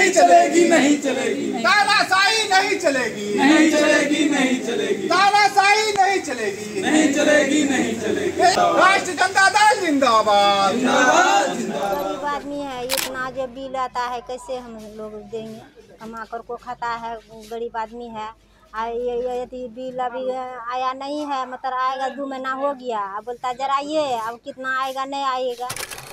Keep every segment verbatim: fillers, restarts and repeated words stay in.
नहीं चलेगी, नहीं चलेगी, तानाशाही नहीं चलेगी, नहीं चलेगी, नहीं चलेगी, तानाशाही नहीं चलेगी, नहीं चलेगी, नहीं चलेगी। राष्ट्रीय जनता दल जिंदाबाद, जिंदाबाद, जिंदाबाद। गरीब आदमी है, इतना जो बिल आता है कैसे हम लोग देंगे? कमा कर को खाता है, गरीब आदमी है। ये यदि बिल अभी आया नहीं है, मतलब आएगा दो महीना हो गया, अब बोलता जराइए, अब कितना आएगा नहीं आएगा।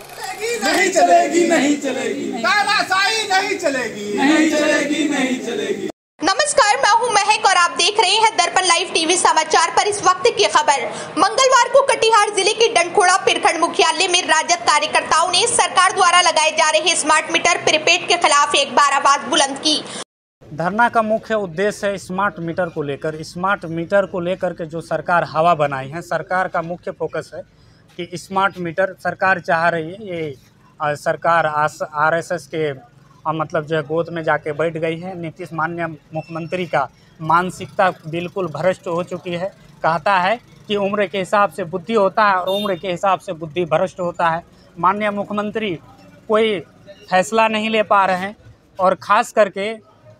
नहीं चलेगी, नहीं चलेगी, तानाशाही नहीं चलेगी, नहीं चलेगी, नहीं चलेगी। नमस्कार, मैं हूं महक और आप देख रहे हैं दर्पण लाइव टीवी समाचार पर इस वक्त की खबर। मंगलवार को कटिहार जिले के डंडखोड़ा प्रखंड मुख्यालय में राजद कार्यकर्ताओं ने सरकार द्वारा लगाए जा रहे स्मार्ट मीटर प्रीपेड के खिलाफ एक बार आवाज बुलंद की। धरना का मुख्य उद्देश्य है स्मार्ट मीटर को लेकर स्मार्ट मीटर को लेकर के जो सरकार हवा बनाई है, सरकार का मुख्य फोकस है कि स्मार्ट मीटर सरकार चाह रही है। ये आ, सरकार आर एस एस के आ, मतलब जो है गोद में जाके बैठ गई है। नीतीश माननीय मुख्यमंत्री का मानसिकता बिल्कुल भ्रष्ट हो चुकी है। कहता है कि उम्र के हिसाब से बुद्धि होता है और उम्र के हिसाब से बुद्धि भ्रष्ट होता है। माननीय मुख्यमंत्री कोई फैसला नहीं ले पा रहे हैं और ख़ास करके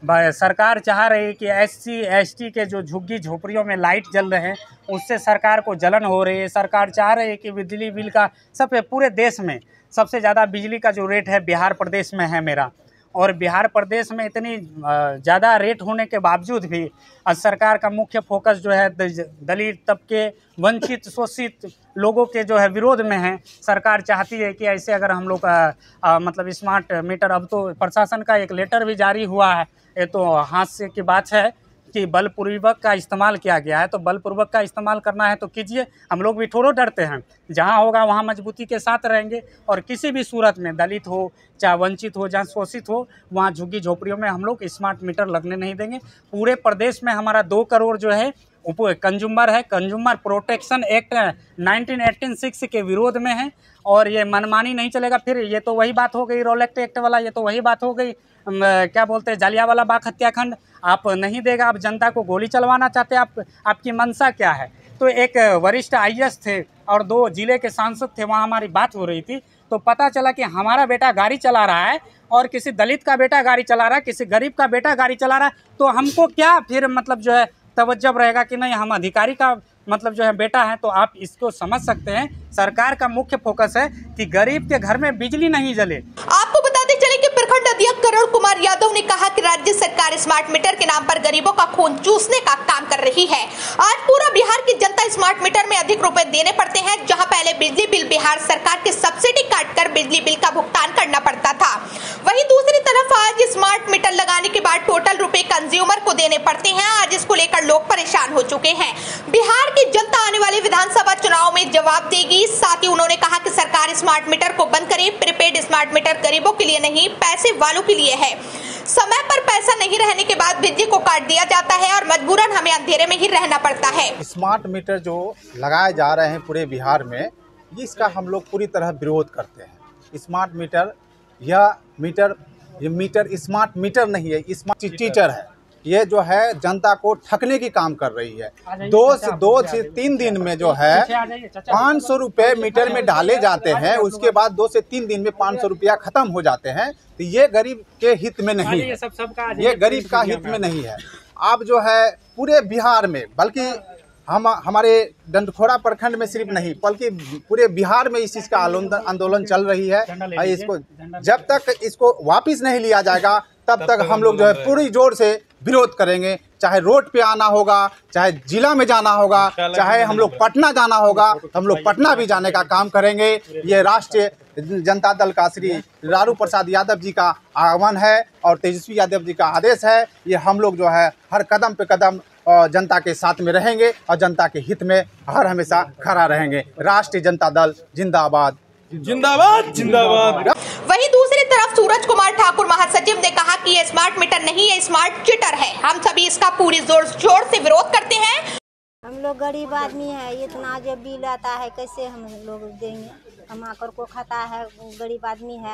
सरकार चाह रही है कि एस सी एस टी के जो झुग्गी झोपड़ियों में लाइट जल रहे हैं उससे सरकार को जलन हो रही है। सरकार चाह रही है कि बिजली बिल का सब पूरे देश में सबसे ज़्यादा बिजली का जो रेट है बिहार प्रदेश में है मेरा, और बिहार प्रदेश में इतनी ज़्यादा रेट होने के बावजूद भी सरकार का मुख्य फोकस जो है दलित तबके, वंचित शोषित लोगों के जो है विरोध में है। सरकार चाहती है कि ऐसे अगर हम लोग आ, आ, मतलब स्मार्ट मीटर, अब तो प्रशासन का एक लेटर भी जारी हुआ है, ये तो हास्य की बात है कि बलपूर्वक का इस्तेमाल किया गया है। तो बलपूर्वक का इस्तेमाल करना है तो कीजिए, हम लोग भी थोड़ा डरते हैं। जहाँ होगा वहाँ मजबूती के साथ रहेंगे और किसी भी सूरत में दलित हो चाहे वंचित हो, जहाँ शोषित हो, वहाँ झुग्गी झोपड़ियों में हम लोग स्मार्ट मीटर लगने नहीं देंगे। पूरे प्रदेश में हमारा दो करोड़ जो है उप कंज्यूमर है, consumer protection act nineteen eighty six के विरोध में है और ये मनमानी नहीं चलेगा। फिर ये तो वही बात हो गई रोलेक्ट एक्ट वाला, ये तो वही बात हो गई क्या बोलते हैं जालियावाला बाग हत्याकांड। आप नहीं देगा, आप जनता को गोली चलवाना चाहते हैं, आप आपकी मंशा क्या है? तो एक वरिष्ठ आई ए एस थे और दो जिले के सांसद थे, वहाँ हमारी बात हो रही थी तो पता चला कि हमारा बेटा गाड़ी चला रहा है और किसी दलित का बेटा गाड़ी चला रहा है, किसी गरीब का बेटा गाड़ी चला रहा है, तो हमको क्या फिर मतलब जो है तवज्जो रहेगा कि नहीं हम अधिकारी का मतलब जो है बेटा है। तो आप इसको समझ सकते हैं, सरकार का मुख्य फोकस है कि गरीब के घर में बिजली नहीं जले। आपको बताते चले कि प्रखंड अध्यक्ष करण कुमार यादव ने कहा कि राज्य सरकार स्मार्ट मीटर के नाम पर गरीबों का खून चूसने का काम कर रही है। आज पूरा बिहार की जनता स्मार्ट मीटर में अधिक रुपए देने पड़ते हैं, जहां पहले बिजली बिल बिहार सरकार की सब्सिडी काटकर बिजली बिल का भुगतान करना पड़ता था। वहीं दूसरी तरफ आज स्मार्ट मीटर लगाने के बाद टोटल रुपए कंज्यूमर को देने पड़ते हैं। आज इसको लेकर लोग परेशान हो चुके हैं। बिहार की जनता आने वाले विधानसभा चुनाव में जवाब देगी। साथ ही उन्होंने कहा कि सरकार स्मार्ट मीटर को बंद करे। प्रीपेड स्मार्ट मीटर गरीबों के लिए नहीं, पैसे वालों के लिए है। समय पर पैसा नहीं रहने के बाद बिजली को काट दिया जाता है और मजबूरन हमें अंधेरे में ही रहना पड़ता है। स्मार्ट मीटर जो लगाए जा रहे हैं पूरे बिहार में, इसका हम लोग पूरी तरह विरोध करते हैं। स्मार्ट मीटर यह मीटर ये मीटर स्मार्ट मीटर नहीं है, स्मार्ट टीटर है। ये जो है जनता को ठगने की काम कर रही है। दो से दो से तीन दिन में जो है पाँच सौ रुपये मीटर में डाले जाते हैं, उसके बाद दो से तीन दिन में पाँच सौ रुपया खत्म हो जाते हैं। तो ये गरीब के हित में नहीं है, ये गरीब का हित में नहीं है। आप जो है पूरे बिहार में, बल्कि हम हमारे डंडखोड़ा प्रखंड में सिर्फ नहीं बल्कि पूरे बिहार में इस चीज़ का आंदोलन चल रही है। इसको जब तक इसको वापस नहीं लिया जाएगा तब तक हम लोग जो है पूरी जोर से विरोध करेंगे। चाहे रोड पे आना होगा, चाहे जिला में जाना होगा, चाहे हम लोग पटना जाना होगा, हम लोग पटना भी जाने का काम करेंगे। ये राष्ट्रीय जनता दल का श्री लालू प्रसाद यादव जी का आह्वान है और तेजस्वी यादव जी का आदेश है। ये हम लोग जो है हर कदम पे कदम जनता के साथ में रहेंगे और जनता के हित में हर हमेशा खड़ा रहेंगे। राष्ट्रीय जनता दल जिंदाबाद, जिंदाबाद, जिंदाबाद। वहीं दूसरी तरफ सूरज कुमार ठाकुर महासचिव ने कहा कि ये स्मार्ट मीटर नहीं है, स्मार्ट चीटर है। हम सभी इसका पूरी जोर जोर से विरोध करते हैं। हम लोग गरीब आदमी है, इतना जो बिल आता है कैसे हम लोग देंगे? कमा कर को खाता है, गरीब आदमी है।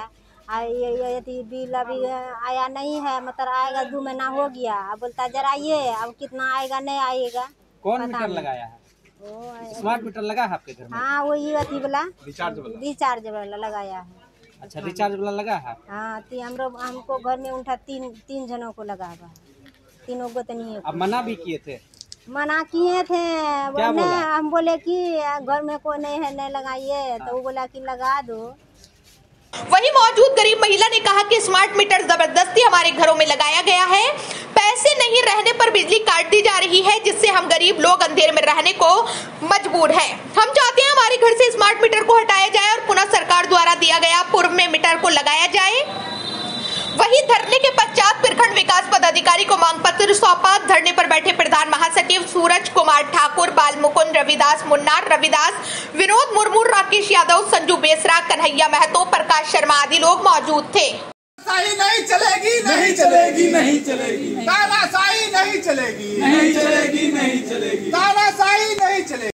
ये यदि बिल अभी आया नहीं है, मतलब आएगा दो महीना हो गया, अब बोलता जराइए, अब कितना आएगा नहीं आएगा। कौन मीटर लगाया है? स्मार्ट मीटर लगा है आपके घर में? हाँ, वही अथी वाला रिचार्ज वाला रिचार्ज वाला लगाया है। अच्छा, रिचार्ज वाला लगा है? हाँ, ती हमरो हमको घर में उठा तीन तीन जनों को लगा हुआ है, तीनों गोतनी। अब मना भी किए थे? मना किए थे, क्या नहीं, बोला? हम बोले कि घर में कोई नहीं है, नहीं लगाइए, तो वो बोला कि लगा दो। वहीं मौजूद गरीब महिला ने कहा कि स्मार्ट मीटर जबरदस्ती हमारे घरों में लगाया गया है, पैसे नहीं रहने पर बिजली काट दी जा रही है, जिससे हम गरीब लोग अंधेरे में रहने को मजबूर हैं। हम चाहते हैं हमारे घर से स्मार्ट मीटर को हटाया जाए और पुनः सरकार द्वारा दिया गया पूर्व में मीटर को लगाया जाए। वहीं धरने के पश्चात प्रखंड विकास पदाधिकारी को मांग पत्र सौंपा। धरने पर बैठे प्रधान महासचिव सूरज कुमार ठाकुर, बाल मुकुंद, रविदास मुन्नार, रविदास, विनोद मुर्मू, राकेश यादव, संजू बेसरा, कन्हैया महतो, प्रकाश शर्मा आदि लोग मौजूद थे। तानाशाही नहीं चलेगी, नहीं चलेगी, नहीं चलेगी। तानाशाही नहीं चलेगी, नहीं चलेगी, नहीं चलेगी। तानाशाही नहीं चलेगी।